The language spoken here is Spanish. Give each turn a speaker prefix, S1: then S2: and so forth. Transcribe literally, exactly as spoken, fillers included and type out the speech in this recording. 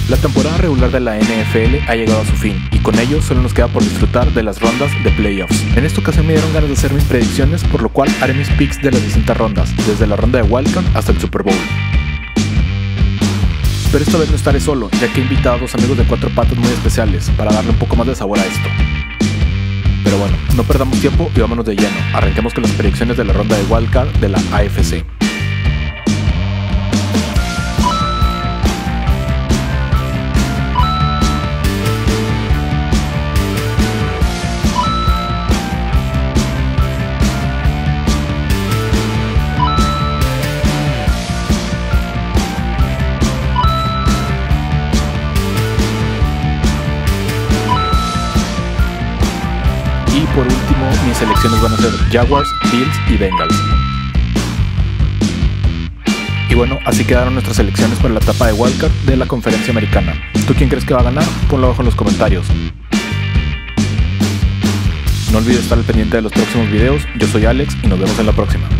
S1: La temporada regular de la N F L ha llegado a su fin y con ello solo nos queda por disfrutar de las rondas de playoffs. En esta ocasión me dieron ganas de hacer mis predicciones, por lo cual haré mis picks de las distintas rondas, desde la ronda de Wildcard hasta el Super Bowl. Pero esta vez no estaré solo, ya que he invitado a dos amigos de cuatro patas muy especiales para darle un poco más de sabor a esto. Pero bueno, no perdamos tiempo y vámonos de lleno. Arranquemos con las predicciones de la ronda de Wildcard de la A F C. Y por último, mis selecciones van a ser Jaguars, Bills y Bengals. Y bueno, así quedaron nuestras selecciones para la etapa de Wildcard de la Conferencia Americana. ¿Tú quién crees que va a ganar? Ponlo abajo en los comentarios. No olvides estar al pendiente de los próximos videos. Yo soy Alex y nos vemos en la próxima.